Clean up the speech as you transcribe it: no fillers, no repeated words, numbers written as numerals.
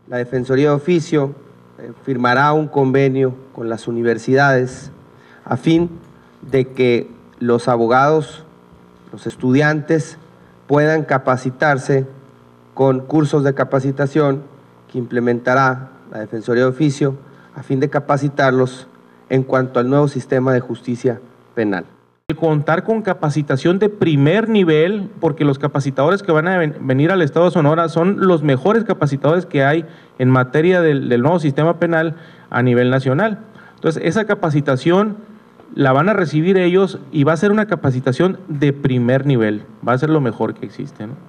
la Defensoría de Oficio firmará un convenio con las universidades a fin de que los abogados, los estudiantes puedan capacitarse con cursos de capacitación que implementará la Defensoría de Oficio a fin de capacitarlos en cuanto al nuevo sistema de justicia penal. Contar con capacitación de primer nivel, porque los capacitadores que van a venir al Estado de Sonora son los mejores capacitadores que hay en materia del nuevo sistema penal a nivel nacional. Entonces, esa capacitación la van a recibir ellos y va a ser una capacitación de primer nivel, va a ser lo mejor que existe, ¿no?